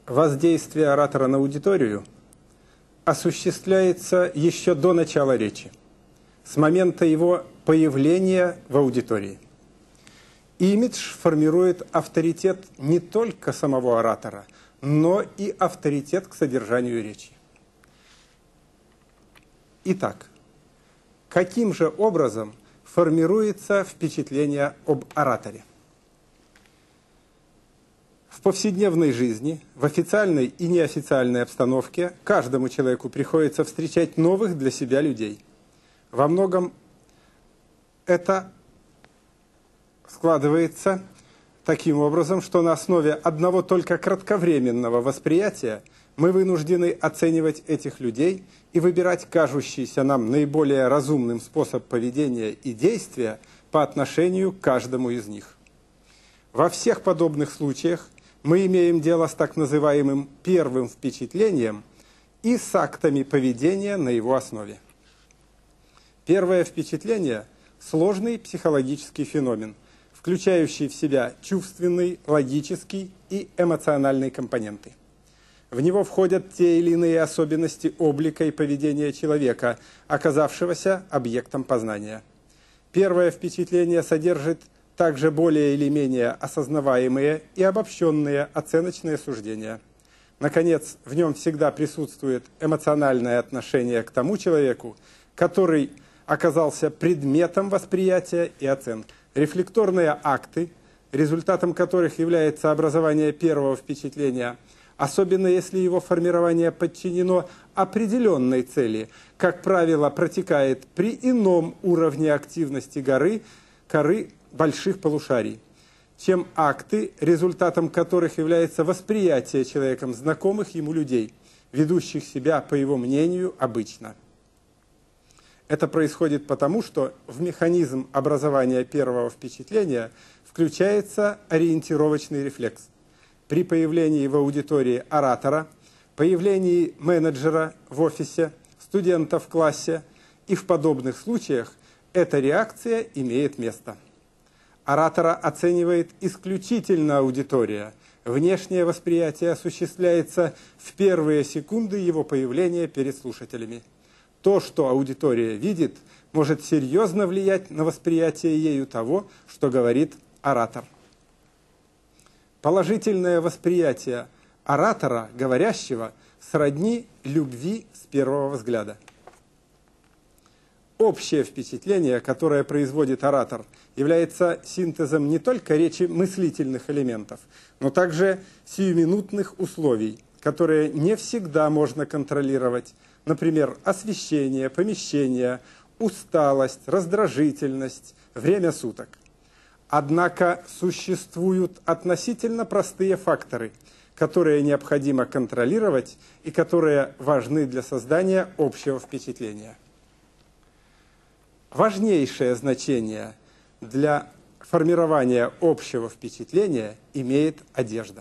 воздействие оратора на аудиторию осуществляется еще до начала речи, с момента его появления в аудитории. Имидж формирует авторитет не только самого оратора, но и авторитет к содержанию речи. Итак, каким же образом формируется впечатление об ораторе? В повседневной жизни, в официальной и неофициальной обстановке каждому человеку приходится встречать новых для себя людей. Во многом это складывается таким образом, что на основе одного только кратковременного восприятия мы вынуждены оценивать этих людей и выбирать кажущийся нам наиболее разумным способ поведения и действия по отношению к каждому из них. Во всех подобных случаях мы имеем дело с так называемым первым впечатлением и с актами поведения на его основе. Первое впечатление – сложный психологический феномен, включающий в себя чувственный, логический и эмоциональный компоненты. В него входят те или иные особенности облика и поведения человека, оказавшегося объектом познания. Первое впечатление содержит также более или менее осознаваемые и обобщенные оценочные суждения. Наконец, в нем всегда присутствует эмоциональное отношение к тому человеку, который оказался предметом восприятия и оценки. Рефлекторные акты, результатом которых является образование первого впечатления, особенно если его формирование подчинено определенной цели, как правило, протекает при ином уровне активности коры больших полушарий, чем акты, результатом которых является восприятие человеком знакомых ему людей, ведущих себя, по его мнению, обычно. Это происходит потому, что в механизм образования первого впечатления включается ориентировочный рефлекс. При появлении в аудитории оратора, появлении менеджера в офисе, студента в классе и в подобных случаях эта реакция имеет место. Оратора оценивает исключительно аудитория. Внешнее восприятие осуществляется в первые секунды его появления перед слушателями. То, что аудитория видит, может серьезно влиять на восприятие ею того, что говорит оратор. Положительное восприятие оратора, говорящего, сродни любви с первого взгляда. Общее впечатление, которое производит оратор, является синтезом не только речи мыслительных элементов, но также сиюминутных условий, которые не всегда можно контролировать, например, освещение, помещение, усталость, раздражительность, время суток. Однако существуют относительно простые факторы, которые необходимо контролировать и которые важны для создания общего впечатления. Важнейшее значение для формирования общего впечатления имеет одежда.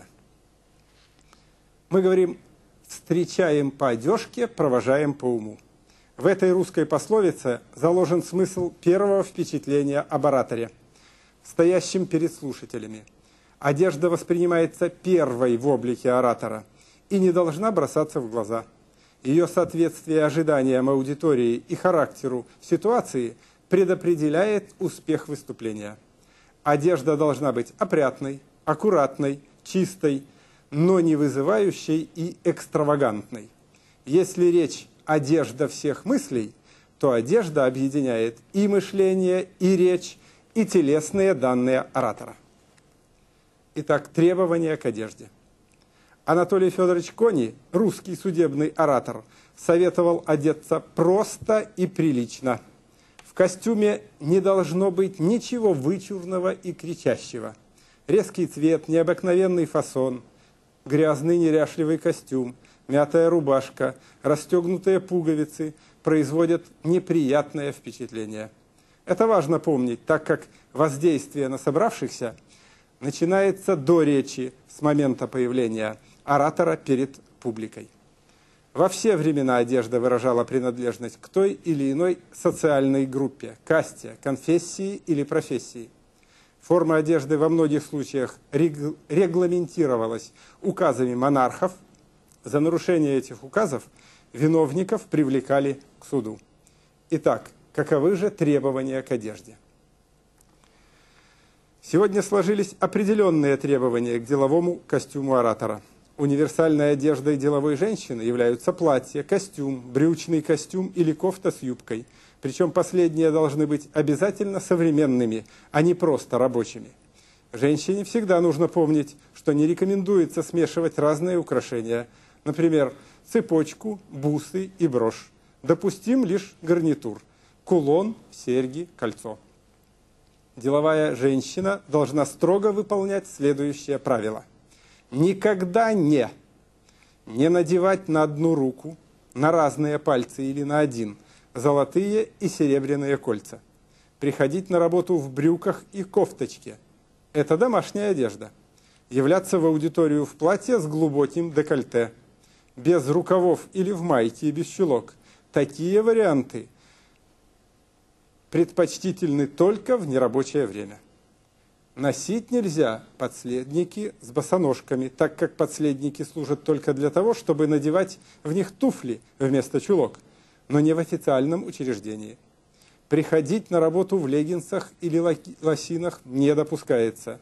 Мы говорим: встречаем по одежке, провожаем по уму. В этой русской пословице заложен смысл первого впечатления об ораторе, стоящем перед слушателями. Одежда воспринимается первой в облике оратора и не должна бросаться в глаза. Ее соответствие ожиданиям аудитории и характеру ситуации предопределяет успех выступления. Одежда должна быть опрятной, аккуратной, чистой, но не вызывающей и экстравагантной. Если речь «одежда всех мыслей», то одежда объединяет и мышление, и речь, и телесные данные оратора. Итак, требования к одежде. Анатолий Федорович Кони, русский судебный оратор, советовал одеться просто и прилично. В костюме не должно быть ничего вычурного и кричащего. Резкий цвет, необыкновенный фасон, грязный неряшливый костюм, мятая рубашка, расстегнутые пуговицы производят неприятное впечатление. Это важно помнить, так как воздействие на собравшихся начинается до речи, с момента появления оратора перед публикой. Во все времена одежда выражала принадлежность к той или иной социальной группе, касте, конфессии или профессии. Форма одежды во многих случаях регламентировалась указами монархов. За нарушение этих указов виновников привлекали к суду. Итак, каковы же требования к одежде? Сегодня сложились определенные требования к деловому костюму оратора. Универсальной одеждой деловой женщины являются платье, костюм, брючный костюм или кофта с юбкой. Причем последние должны быть обязательно современными, а не просто рабочими. Женщине всегда нужно помнить, что не рекомендуется смешивать разные украшения, например, цепочку, бусы и брошь. Допустим лишь гарнитур, кулон, серьги, кольцо. Деловая женщина должна строго выполнять следующее правило. Никогда не надевать на одну руку, на разные пальцы или на один золотые и серебряные кольца. Приходить на работу в брюках и кофточке – это домашняя одежда. Являться в аудиторию в платье с глубоким декольте, без рукавов или в майке и без чулок. Такие варианты предпочтительны только в нерабочее время. Носить нельзя подследники с босоножками, так как подследники служат только для того, чтобы надевать в них туфли вместо чулок, но не в официальном учреждении. Приходить на работу в леггинсах или лосинах не допускается.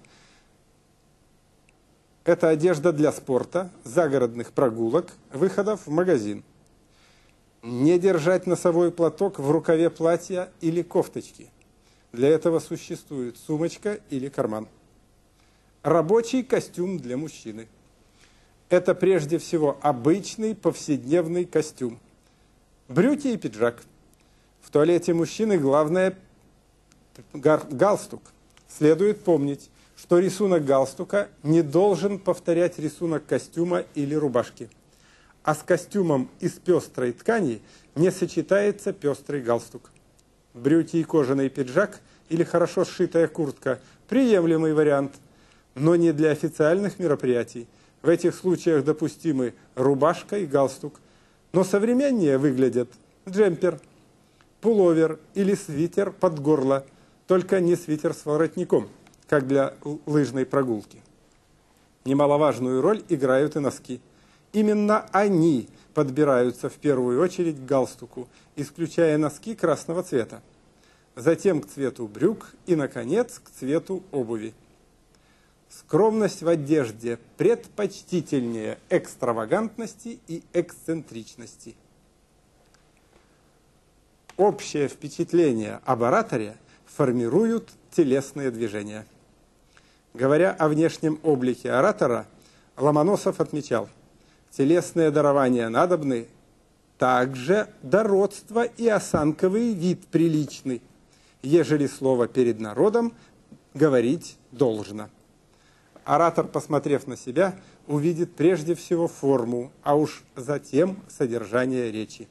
Это одежда для спорта, загородных прогулок, выходов в магазин. Не держать носовой платок в рукаве платья или кофточки. Для этого существует сумочка или карман. Рабочий костюм для мужчины. Это прежде всего обычный повседневный костюм. Брюки и пиджак. В туалете мужчины главное галстук. Следует помнить, что рисунок галстука не должен повторять рисунок костюма или рубашки. А с костюмом из пестрой ткани не сочетается пестрый галстук. Брюки и кожаный пиджак или хорошо сшитая куртка – приемлемый вариант, но не для официальных мероприятий. В этих случаях допустимы рубашка и галстук, но современнее выглядят джемпер, пуловер или свитер под горло, только не свитер с воротником, как для лыжной прогулки. Немаловажную роль играют и носки. Именно они подбираются в первую очередь к галстуку, исключая носки красного цвета, затем к цвету брюк и, наконец, к цвету обуви. Скромность в одежде предпочтительнее экстравагантности и эксцентричности. Общее впечатление об ораторе формируют телесные движения. Говоря о внешнем облике оратора, Ломоносов отмечал: телесные дарования надобны, также дородство и осанковый вид приличный, ежели слово перед народом говорить должно. Оратор, посмотрев на себя, увидит прежде всего форму, а уж затем содержание речи.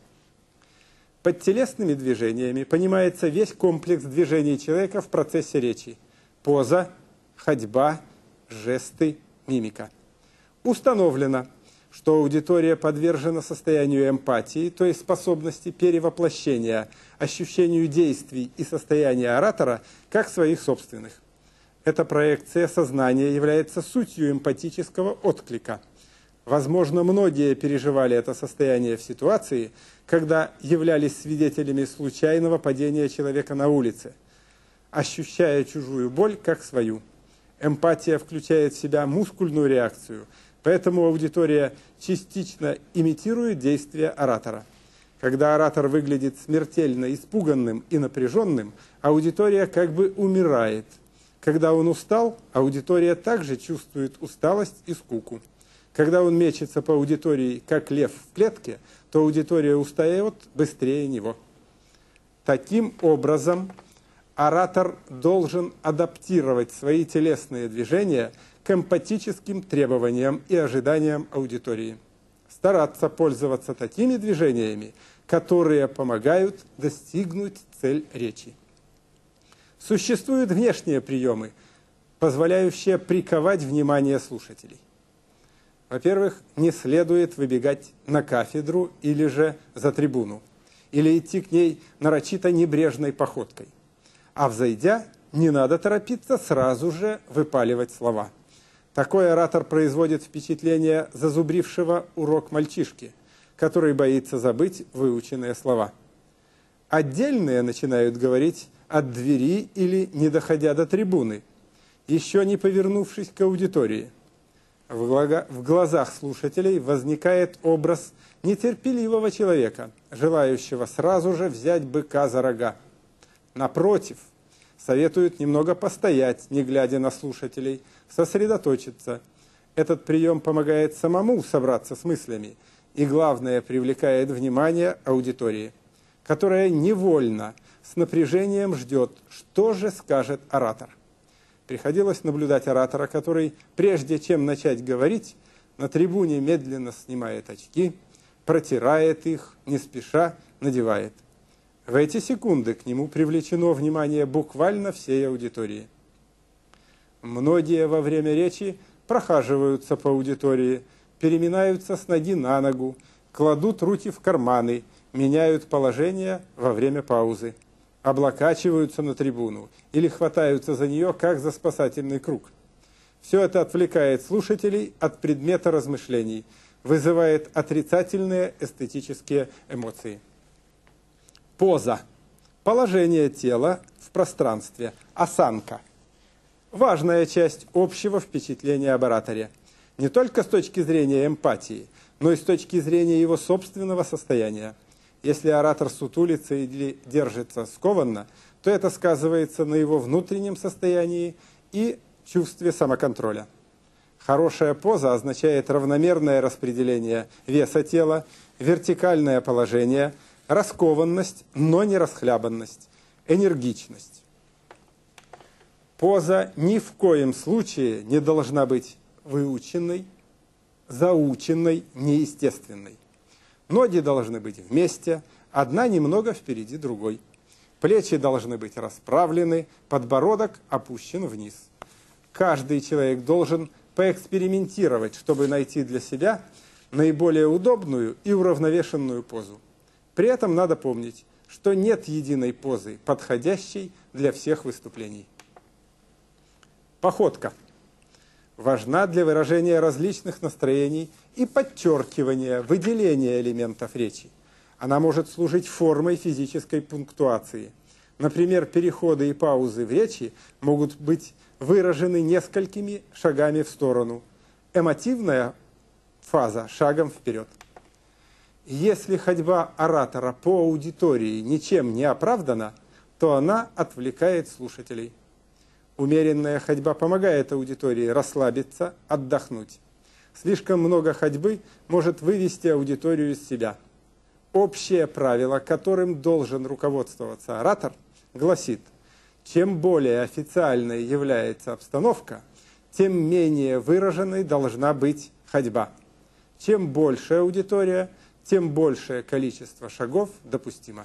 Под телесными движениями понимается весь комплекс движений человека в процессе речи: поза, ходьба, жесты, мимика. Установлено, что аудитория подвержена состоянию эмпатии, то есть способности перевоплощения, ощущению действий и состояния оратора как своих собственных. Эта проекция сознания является сутью эмпатического отклика. Возможно, многие переживали это состояние в ситуации, когда являлись свидетелями случайного падения человека на улице, ощущая чужую боль как свою. Эмпатия включает в себя мускульную реакцию, поэтому аудитория частично имитирует действия оратора. Когда оратор выглядит смертельно испуганным и напряженным, аудитория как бы умирает. Когда он устал, аудитория также чувствует усталость и скуку. Когда он мечется по аудитории, как лев в клетке, то аудитория устает быстрее него. Таким образом, оратор должен адаптировать свои телесные движения к эмпатическим требованиям и ожиданиям аудитории. Стараться пользоваться такими движениями, которые помогают достигнуть цель речи. Существуют внешние приемы, позволяющие приковать внимание слушателей. Во-первых, не следует выбегать на кафедру или же за трибуну, или идти к ней нарочито небрежной походкой, а взойдя, не надо торопиться сразу же выпаливать слова. Такой оратор производит впечатление зазубрившего урок мальчишки, который боится забыть выученные слова. Отдельные начинают говорить от двери или не доходя до трибуны, еще не повернувшись к аудитории. В глазах слушателей возникает образ нетерпеливого человека, желающего сразу же взять быка за рога. Напротив, советуют немного постоять, не глядя на слушателей, сосредоточиться. Этот прием помогает самому собраться с мыслями и, главное, привлекает внимание аудитории, которая невольно, с напряжением ждет, что же скажет оратор. Приходилось наблюдать оратора, который, прежде чем начать говорить, на трибуне медленно снимает очки, протирает их, не спеша надевает. В эти секунды к нему привлечено внимание буквально всей аудитории. Многие во время речи прохаживаются по аудитории, переминаются с ноги на ногу, кладут руки в карманы, меняют положение во время паузы, облокачиваются на трибуну или хватаются за нее, как за спасательный круг. Все это отвлекает слушателей от предмета размышлений, вызывает отрицательные эстетические эмоции. Поза. Положение тела в пространстве. Осанка. Важная часть общего впечатления об ораторе. Не только с точки зрения эмпатии, но и с точки зрения его собственного состояния. Если оратор сутулится или держится скованно, то это сказывается на его внутреннем состоянии и чувстве самоконтроля. Хорошая поза означает равномерное распределение веса тела, вертикальное положение, раскованность, но не расхлябанность, энергичность. Поза ни в коем случае не должна быть выученной, заученной, неестественной. Ноги должны быть вместе, одна немного впереди другой. Плечи должны быть расправлены, подбородок опущен вниз. Каждый человек должен поэкспериментировать, чтобы найти для себя наиболее удобную и уравновешенную позу. При этом надо помнить, что нет единой позы, подходящей для всех выступлений. Походка важна для выражения различных настроений и подчеркивания, выделения элементов речи. Она может служить формой физической пунктуации. Например, переходы и паузы в речи могут быть выражены несколькими шагами в сторону. Эмотивная фаза шагом вперед. Если ходьба оратора по аудитории ничем не оправдана, то она отвлекает слушателей. Умеренная ходьба помогает аудитории расслабиться, отдохнуть. Слишком много ходьбы может вывести аудиторию из себя. Общее правило, которым должен руководствоваться оратор, гласит: чем более официальной является обстановка, тем менее выраженной должна быть ходьба. Чем больше аудитория, тем большее количество шагов допустимо.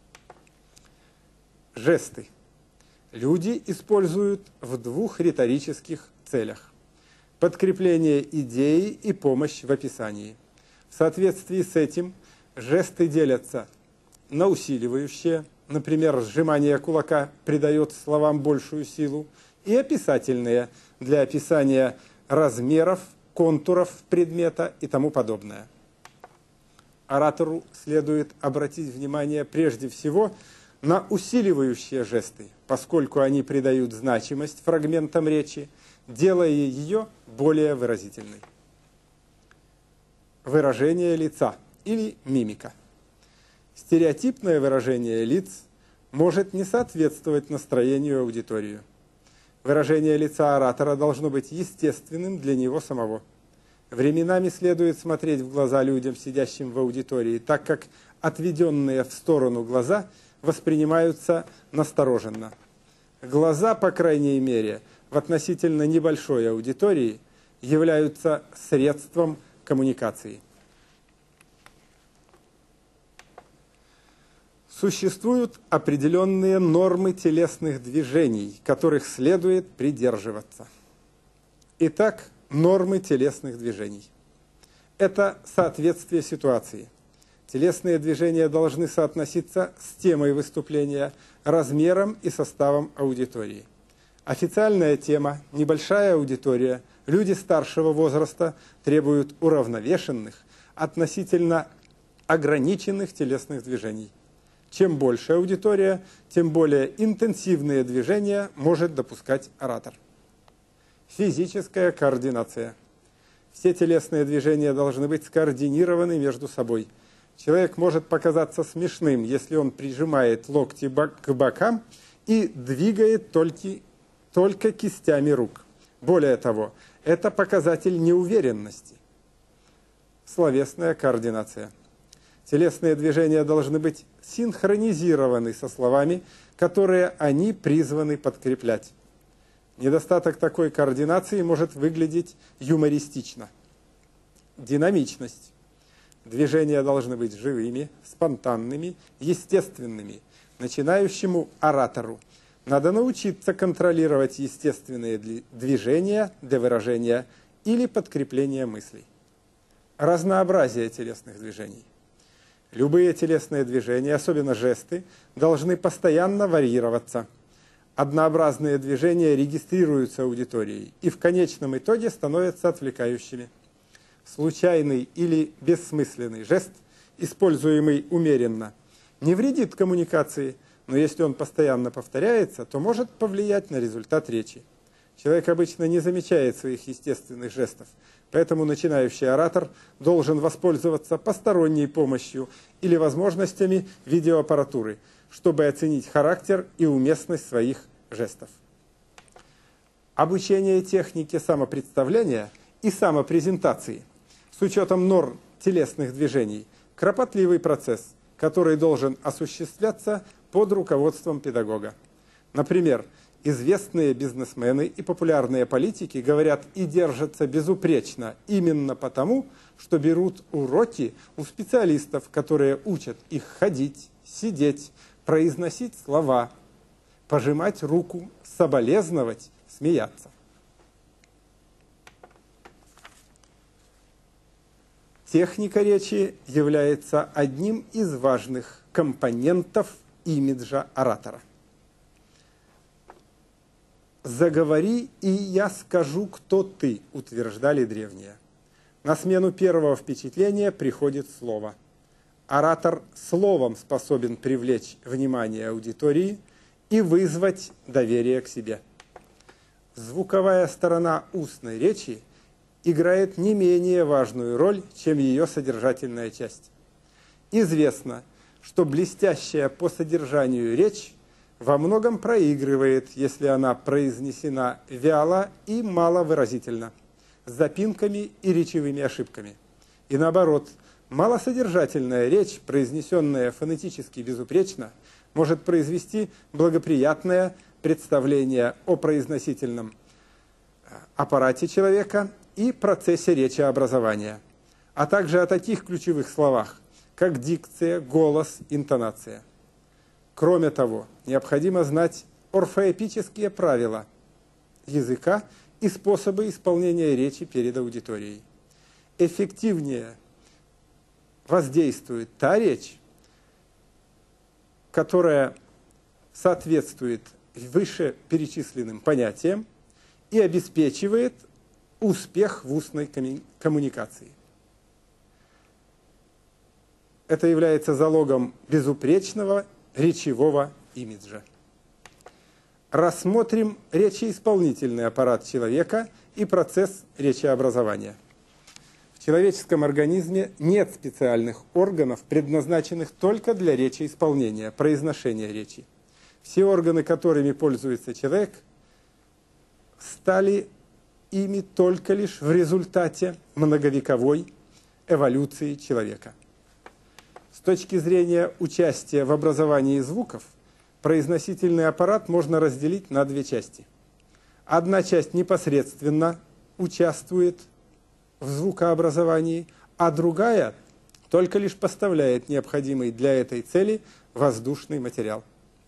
Жесты. Люди используют в двух риторических целях: подкрепление идеи и помощь в описании. В соответствии с этим жесты делятся на усиливающие, например, сжимание кулака придает словам большую силу, и описательные, для описания размеров, контуров предмета и тому подобное. Оратору следует обратить внимание прежде всего на усиливающие жесты, поскольку они придают значимость фрагментам речи, делая ее более выразительной. Выражение лица или мимика. Стереотипное выражение лиц может не соответствовать настроению аудитории. Выражение лица оратора должно быть естественным для него самого. Временами следует смотреть в глаза людям, сидящим в аудитории, так как отведенные в сторону глаза воспринимаются настороженно. Глаза, по крайней мере, в относительно небольшой аудитории являются средством коммуникации. Существуют определенные нормы телесных движений, которых следует придерживаться. Итак, нормы телесных движений. Это соответствие ситуации. Телесные движения должны соотноситься с темой выступления, размером и составом аудитории. Официальная тема, небольшая аудитория, люди старшего возраста требуют уравновешенных, относительно ограниченных телесных движений. Чем больше аудитория, тем более интенсивные движения может допускать оратор. Физическая координация. Все телесные движения должны быть скоординированы между собой. Человек может показаться смешным, если он прижимает локти к бокам и двигает только кистями рук. Более того, это показатель неуверенности. Словесная координация. Телесные движения должны быть синхронизированы со словами, которые они призваны подкреплять. Недостаток такой координации может выглядеть юмористично. Динамичность. Движения должны быть живыми, спонтанными, естественными. Начинающему оратору надо научиться контролировать естественные движения для выражения или подкрепления мыслей. Разнообразие телесных движений. Любые телесные движения, особенно жесты, должны постоянно варьироваться. Однообразные движения регистрируются аудиторией и в конечном итоге становятся отвлекающими. Случайный или бессмысленный жест, используемый умеренно, не вредит коммуникации, но если он постоянно повторяется, то может повлиять на результат речи. Человек обычно не замечает своих естественных жестов, поэтому начинающий оратор должен воспользоваться посторонней помощью или возможностями видеоаппаратуры, чтобы оценить характер и уместность своих жестов. Обучение технике самопредставления и самопрезентации с учетом норм телесных движений – кропотливый процесс, который должен осуществляться под руководством педагога. Например, известные бизнесмены и популярные политики говорят и держатся безупречно именно потому, что берут уроки у специалистов, которые учат их ходить, сидеть, произносить слова, пожимать руку, соболезновать, смеяться. Техника речи является одним из важных компонентов имиджа оратора. «Заговори, и я скажу, кто ты», утверждали древние. На смену первого впечатления приходит слово. Оратор словом способен привлечь внимание аудитории и вызвать доверие к себе. Звуковая сторона устной речи играет не менее важную роль, чем ее содержательная часть. Известно, что блестящая по содержанию речь во многом проигрывает, если она произнесена вяло и маловыразительно, с запинками и речевыми ошибками. И наоборот, малосодержательная речь, произнесенная фонетически безупречно, может произвести благоприятное представление о произносительном аппарате человека и процессе речеобразования, а также о таких ключевых словах, как дикция, голос, интонация. Кроме того, необходимо знать орфоэпические правила языка и способы исполнения речи перед аудиторией. Эффективнее воздействует та речь, которая соответствует вышеперечисленным понятиям и обеспечивает успех в устной коммуникации. Это является залогом безупречного речевого имиджа. Рассмотрим речеисполнительный аппарат человека и процесс речеобразования. В человеческом организме нет специальных органов, предназначенных только для речеисполнения, произношения речи. Все органы, которыми пользуется человек, стали ими только лишь в результате многовековой эволюции человека. С точки зрения участия в образовании звуков, произносительный аппарат можно разделить на две части. Одна часть непосредственно участвует в звукообразовании, а другая только лишь поставляет необходимый для этой цели воздушный материал.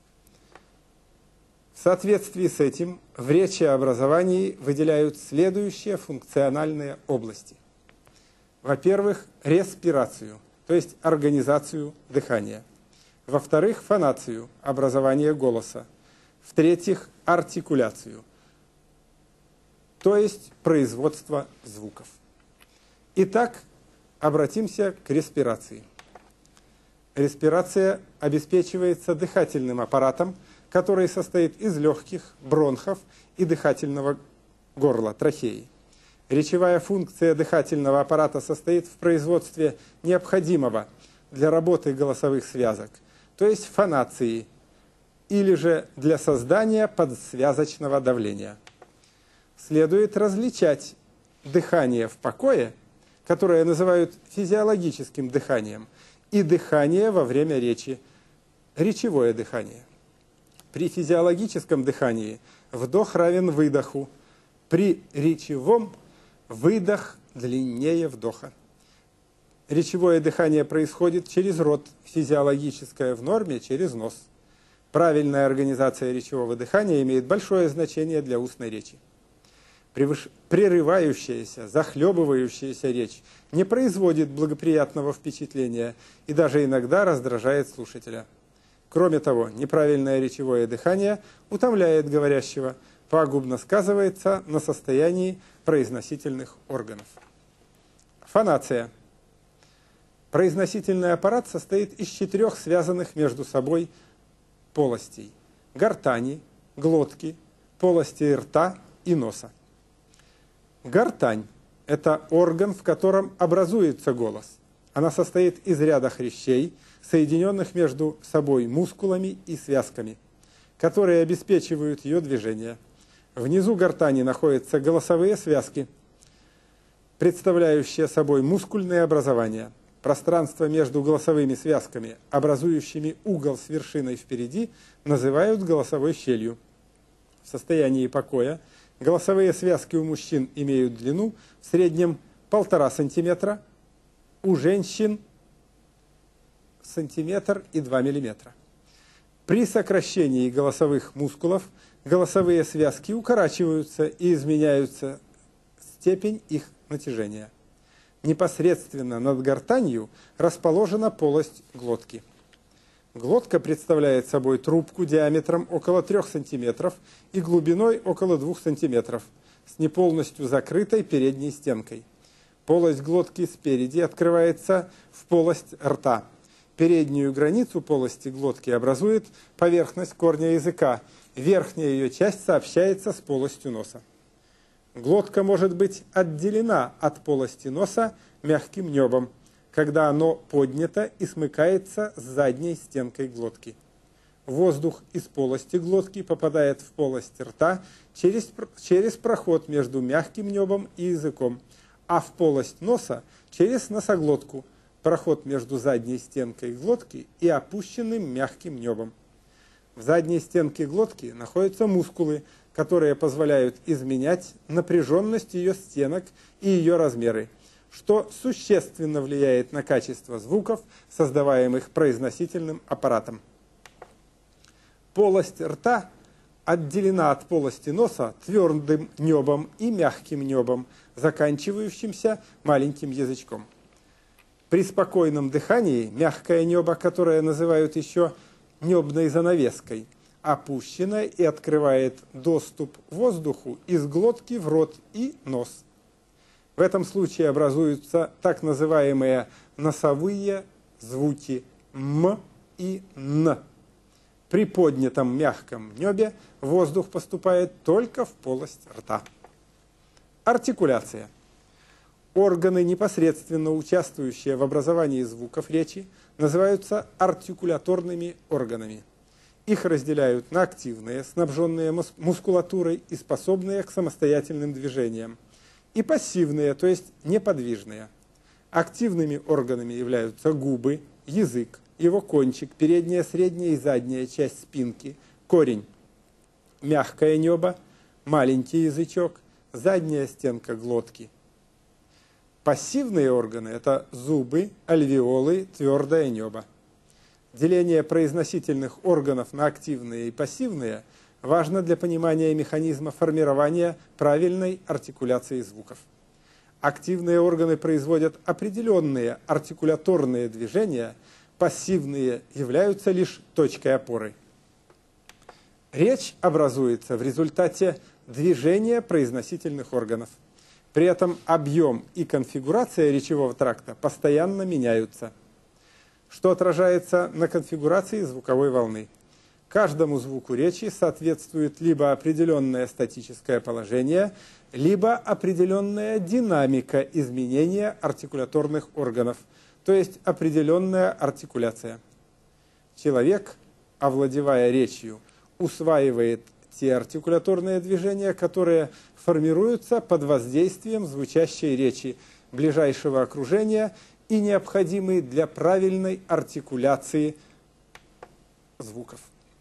В соответствии с этим в речеобразовании выделяют следующие функциональные области. Во-первых, респирацию, то есть организацию дыхания. Во-вторых, фонацию, образование голоса. В-третьих, артикуляцию, то есть производство звуков. Итак, обратимся к респирации. Респирация обеспечивается дыхательным аппаратом, который состоит из легких, бронхов и дыхательного горла, трахеи. Речевая функция дыхательного аппарата состоит в производстве необходимого для работы голосовых связок, то есть фонации, или же для создания подсвязочного давления. Следует различать дыхание в покое, которое называют физиологическим дыханием, и дыхание во время речи, речевое дыхание. При физиологическом дыхании вдох равен выдоху, при речевом выдох длиннее вдоха. Речевое дыхание происходит через рот, физиологическое в норме через нос. Правильная организация речевого дыхания имеет большое значение для устной речи. Прерывающаяся, захлебывающаяся речь не производит благоприятного впечатления и даже иногда раздражает слушателя. Кроме того, неправильное речевое дыхание утомляет говорящего, пагубно сказывается на состоянии произносительных органов. Фонация. Произносительный аппарат состоит из 4 связанных между собой полостей – гортани, глотки, полости рта и носа. Гортань – это орган, в котором образуется голос. Она состоит из ряда хрящей, соединенных между собой мускулами и связками, которые обеспечивают ее движение. Внизу гортани находятся голосовые связки, представляющие собой мускульные образования. Пространство между голосовыми связками, образующими угол с вершиной впереди, называют голосовой щелью. В состоянии покоя голосовые связки у мужчин имеют длину в среднем 1,5 см, у женщин сантиметр и 2 мм. При сокращении голосовых мускулов голосовые связки укорачиваются и изменяется степень их натяжения. Непосредственно над гортанью расположена полость глотки. Глотка представляет собой трубку диаметром около 3 см и глубиной около 2 см с неполностью закрытой передней стенкой. Полость глотки спереди открывается в полость рта. Переднюю границу полости глотки образует поверхность корня языка. Верхняя ее часть сообщается с полостью носа. Глотка может быть отделена от полости носа мягким небом, когда оно поднято и смыкается с задней стенкой глотки. Воздух из полости глотки попадает в полость рта через проход между мягким небом и языком, а в полость носа через носоглотку, проход между задней стенкой глотки и опущенным мягким небом. В задней стенке глотки находятся мускулы, которые позволяют изменять напряженность ее стенок и ее размеры, что существенно влияет на качество звуков, создаваемых произносительным аппаратом. Полость рта отделена от полости носа твердым небом и мягким небом, заканчивающимся маленьким язычком. При спокойном дыхании мягкое небо, которое называют еще небной занавеской, опущено и открывает доступ воздуху из глотки в рот и нос. В этом случае образуются так называемые носовые звуки «м» и «н». При поднятом мягком небе воздух поступает только в полость рта. Артикуляция. Органы, непосредственно участвующие в образовании звуков речи, называются артикуляторными органами. Их разделяют на активные, снабженные мускулатурой и способные к самостоятельным движениям, и пассивные, то есть неподвижные. Активными органами являются губы, язык, его кончик, передняя, средняя и задняя часть спинки, корень, мягкое небо, маленький язычок, задняя стенка глотки. Пассивные органы – это зубы, альвеолы, твердое небо. Деление произносительных органов на активные и пассивные важно для понимания механизма формирования правильной артикуляции звуков. Активные органы производят определенные артикуляторные движения, пассивные являются лишь точкой опоры. Речь образуется в результате движение произносительных органов. При этом объем и конфигурация речевого тракта постоянно меняются, что отражается на конфигурации звуковой волны. Каждому звуку речи соответствует либо определенное статическое положение, либо определенная динамика изменения артикуляторных органов, то есть определенная артикуляция. Человек, овладевая речью, усваивает те артикуляторные движения, которые формируются под воздействием звучащей речи, ближайшего окружения и необходимы для правильной артикуляции звуков.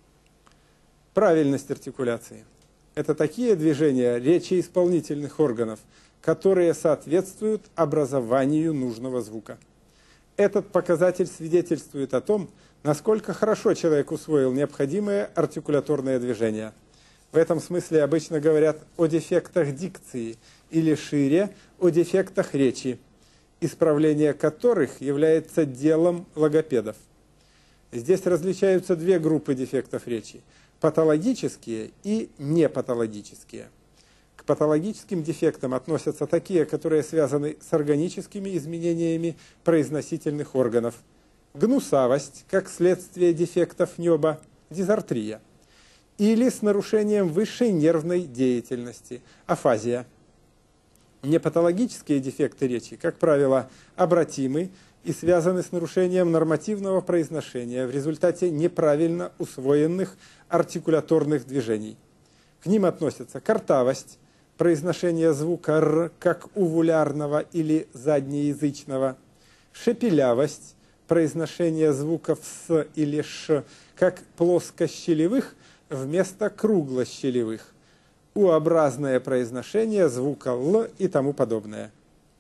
Правильность артикуляции – это такие движения речеисполнительных органов, которые соответствуют образованию нужного звука. Этот показатель свидетельствует о том, насколько хорошо человек усвоил необходимые артикуляторные движения. В этом смысле обычно говорят о дефектах дикции или шире о дефектах речи, исправление которых является делом логопедов. Здесь различаются две группы дефектов речи – патологические и непатологические. К патологическим дефектам относятся такие, которые связаны с органическими изменениями произносительных органов, гнусавость, как следствие дефектов неба, дизартрия, или с нарушением высшей нервной деятельности, афазия. Непатологические дефекты речи, как правило, обратимы и связаны с нарушением нормативного произношения в результате неправильно усвоенных артикуляторных движений. К ним относятся картавость, произношение звука «р», как у вулярного или заднеязычного, шепелявость, произношение звуков «с» или «ш», как плоскощелевых вместо круглощелевых, У-образное произношение звука «л» и тому подобное.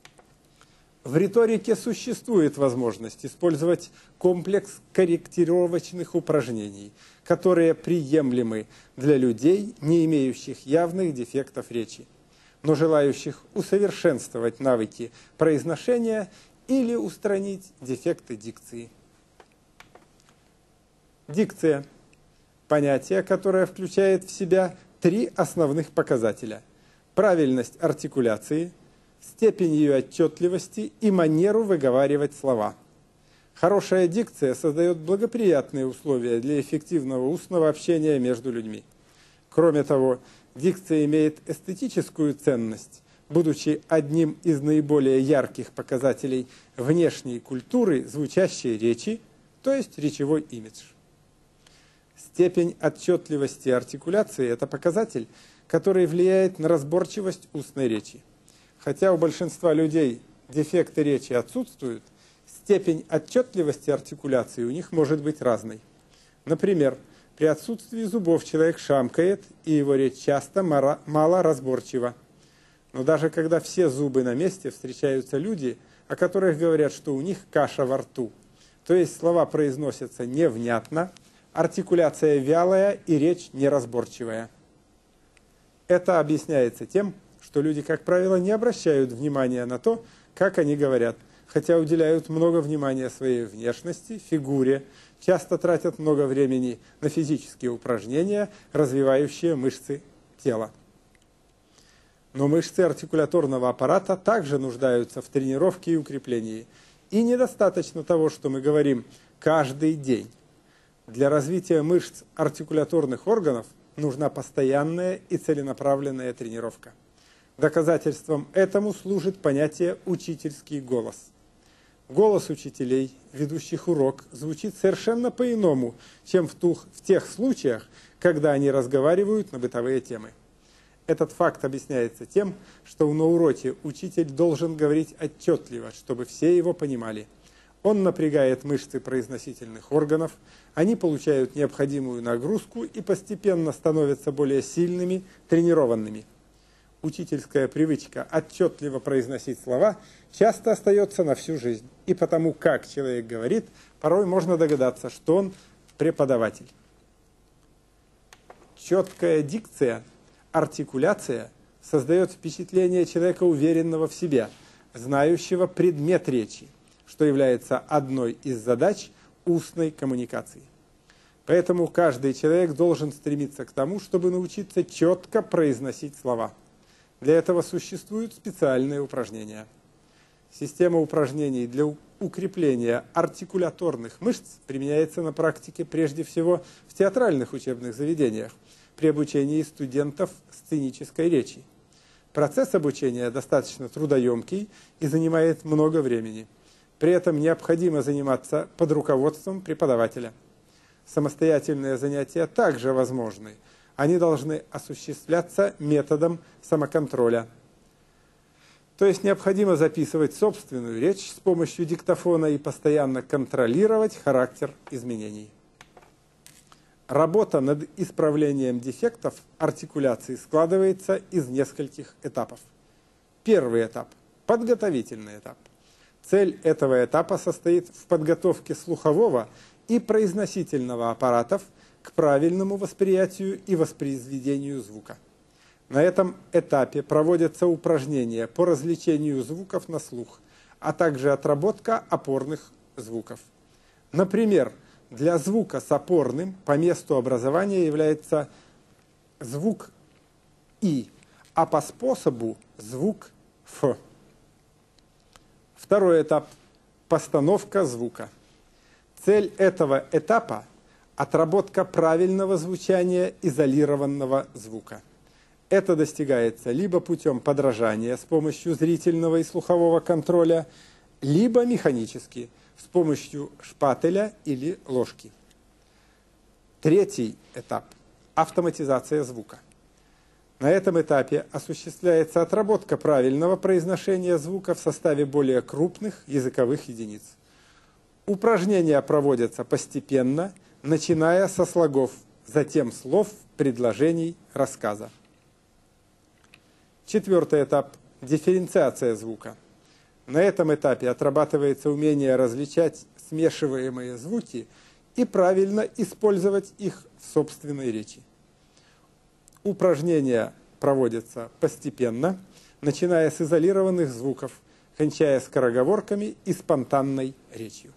В риторике существует возможность использовать комплекс корректировочных упражнений, которые приемлемы для людей, не имеющих явных дефектов речи, но желающих усовершенствовать навыки произношения или устранить дефекты дикции. Дикция – понятие, которое включает в себя три основных показателя – правильность артикуляции, степень ее отчетливости и манеру выговаривать слова. Хорошая дикция создает благоприятные условия для эффективного устного общения между людьми. Кроме того, дикция имеет эстетическую ценность, будучи одним из наиболее ярких показателей внешней культуры звучащей речи, то есть речевой имидж. Степень отчетливости артикуляции – это показатель, который влияет на разборчивость устной речи. Хотя у большинства людей дефекты речи отсутствуют, степень отчетливости артикуляции у них может быть разной. Например, при отсутствии зубов человек шамкает, и его речь часто мало разборчива. Но даже когда все зубы на месте, встречаются люди, о которых говорят, что у них каша во рту, то есть слова произносятся невнятно, артикуляция вялая и речь неразборчивая. Это объясняется тем, что люди, как правило, не обращают внимания на то, как они говорят, хотя уделяют много внимания своей внешности, фигуре, часто тратят много времени на физические упражнения, развивающие мышцы тела. Но мышцы артикуляторного аппарата также нуждаются в тренировке и укреплении. И недостаточно того, что мы говорим каждый день. Для развития мышц артикуляторных органов нужна постоянная и целенаправленная тренировка. Доказательством этому служит понятие «учительский голос». Голос учителей, ведущих урок, звучит совершенно по-иному, чем в тех случаях, когда они разговаривают на бытовые темы. Этот факт объясняется тем, что на уроке учитель должен говорить отчетливо, чтобы все его понимали. Он напрягает мышцы произносительных органов, они получают необходимую нагрузку и постепенно становятся более сильными, тренированными. Учительская привычка отчетливо произносить слова часто остается на всю жизнь. И потому, как человек говорит, порой можно догадаться, что он преподаватель. Четкая дикция, артикуляция создает впечатление человека уверенного в себе, знающего предмет речи, что является одной из задач устной коммуникации. Поэтому каждый человек должен стремиться к тому, чтобы научиться четко произносить слова. Для этого существуют специальные упражнения. Система упражнений для укрепления артикуляторных мышц применяется на практике прежде всего в театральных учебных заведениях при обучении студентов сценической речи. Процесс обучения достаточно трудоемкий и занимает много времени. При этом необходимо заниматься под руководством преподавателя. Самостоятельные занятия также возможны. Они должны осуществляться методом самоконтроля. То есть необходимо записывать собственную речь с помощью диктофона и постоянно контролировать характер изменений. Работа над исправлением дефектов артикуляции складывается из нескольких этапов. Первый этап – подготовительный этап. Цель этого этапа состоит в подготовке слухового и произносительного аппаратов к правильному восприятию и воспроизведению звука. На этом этапе проводятся упражнения по развлечению звуков на слух, а также отработка опорных звуков. Например, для звука с опорным по месту образования является звук «и», а по способу звук «ф». Второй этап – постановка звука. Цель этого этапа – отработка правильного звучания изолированного звука. Это достигается либо путем подражания с помощью зрительного и слухового контроля, либо механически, с помощью шпателя или ложки. Третий этап – автоматизация звука. На этом этапе осуществляется отработка правильного произношения звука в составе более крупных языковых единиц. Упражнения проводятся постепенно, начиная со слогов, затем слов, предложений, рассказа. Четвертый этап – дифференциация звука. На этом этапе отрабатывается умение различать смешиваемые звуки и правильно использовать их в собственной речи. Упражнения проводятся постепенно, начиная с изолированных звуков, кончая скороговорками и спонтанной речью.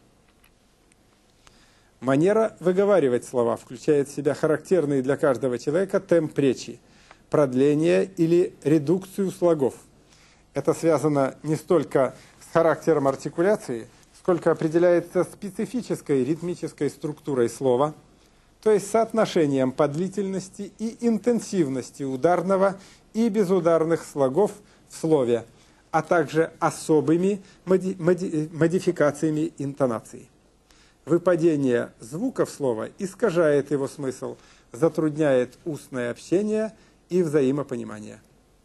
Манера выговаривать слова включает в себя характерный для каждого человека темп речи, продление или редукцию слогов. Это связано не столько с характером артикуляции, сколько определяется специфической ритмической структурой слова, то есть соотношением по длительности и интенсивности ударного и безударных слогов в слове, а также особыми модификациями интонации. Выпадение звуков слова искажает его смысл, затрудняет устное общение и взаимопонимание.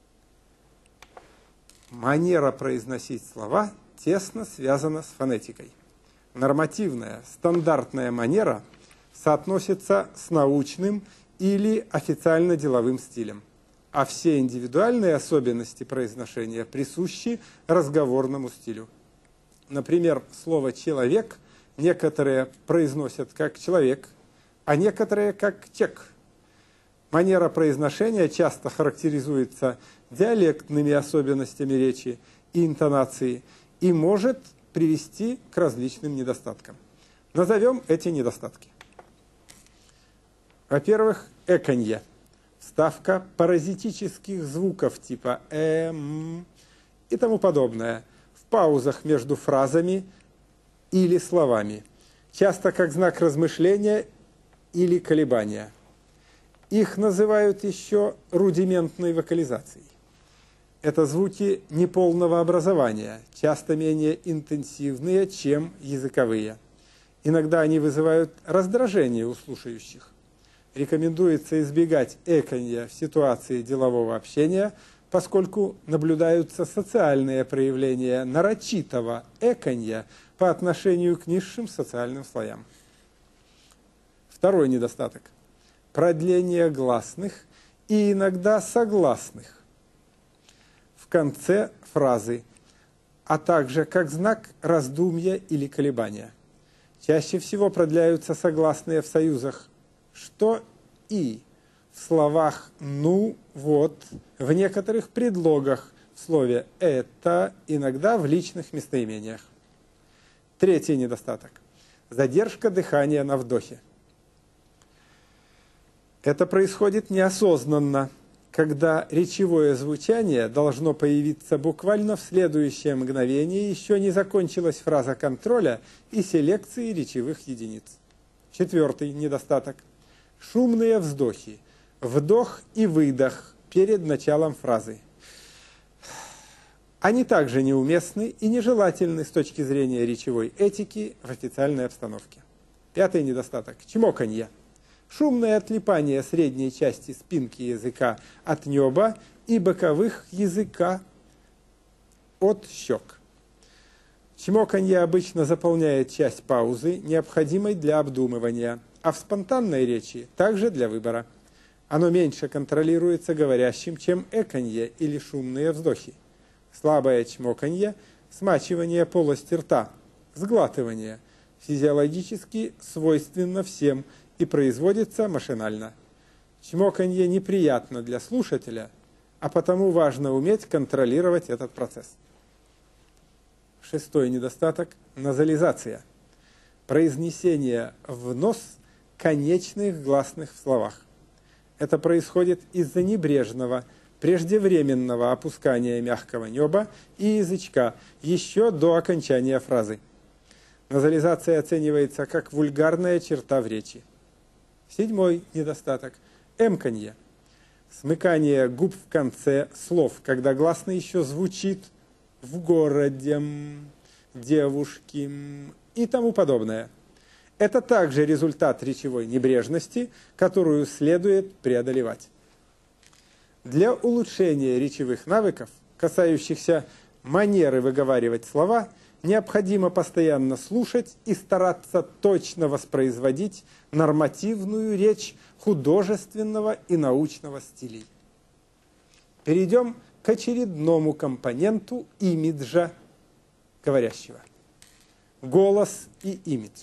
Манера произносить слова тесно связана с фонетикой. Нормативная, стандартная манера соотносится с научным или официально-деловым стилем, а все индивидуальные особенности произношения присущи разговорному стилю. Например, слово «человек» некоторые произносят как «человек», а некоторые как «чек». Манера произношения часто характеризуется диалектными особенностями речи и интонации и может привести к различным недостаткам. Назовем эти недостатки. Во-первых, эканье. Вставка паразитических звуков типа и тому подобное в паузах между фразами или словами, часто как знак размышления или колебания. Их называют еще рудиментной вокализацией. Это звуки неполного образования, часто менее интенсивные, чем языковые. Иногда они вызывают раздражение у слушающих. Рекомендуется избегать эканья в ситуации делового общения, поскольку наблюдаются социальные проявления нарочитого эканья по отношению к низшим социальным слоям. Второй недостаток – продление гласных и иногда согласных в конце фразы, а также как знак раздумья или колебания. Чаще всего продляются согласные в союзах «что» и в словах «ну», «вот», в некоторых предлогах в слове «это», иногда в личных местоимениях. Третий недостаток – задержка дыхания на вдохе. Это происходит неосознанно, когда речевое звучание должно появиться буквально в следующее мгновение, еще не закончилась фраза контроля и селекции речевых единиц. Четвертый недостаток. Шумные вздохи. Вдох и выдох перед началом фразы. Они также неуместны и нежелательны с точки зрения речевой этики в официальной обстановке. Пятый недостаток. Чмоканье. Шумное отлипание средней части спинки языка от неба и боковых языка от щек. Чмоканье обычно заполняет часть паузы, необходимой для обдумывания, а в спонтанной речи также для выбора. Оно меньше контролируется говорящим, чем эканье или шумные вздохи. Слабое чмоканье, смачивание полости рта, сглатывание физиологически свойственно всем и производится машинально. Чмоканье неприятно для слушателя, а потому важно уметь контролировать этот процесс. Шестой недостаток – назализация. Произнесение в нос конечных гласных в словах. Это происходит из-за небрежного, преждевременного опускания мягкого неба и язычка еще до окончания фразы. Назализация оценивается как вульгарная черта в речи. Седьмой недостаток – эмканье. Смыкание губ в конце слов, когда гласный еще звучит в городе, девушки и тому подобное. Это также результат речевой небрежности, которую следует преодолевать. Для улучшения речевых навыков, касающихся манеры выговаривать слова, необходимо постоянно слушать и стараться точно воспроизводить нормативную речь художественного и научного стилей. Перейдем к очередному компоненту имиджа говорящего. Голос и имидж.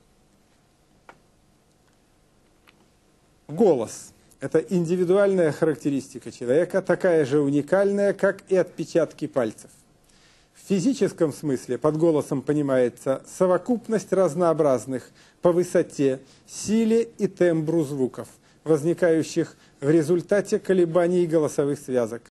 Голос – это индивидуальная характеристика человека, такая же уникальная, как и отпечатки пальцев. В физическом смысле под голосом понимается совокупность разнообразных по высоте, силе и тембру звуков, возникающих в результате колебаний голосовых связок.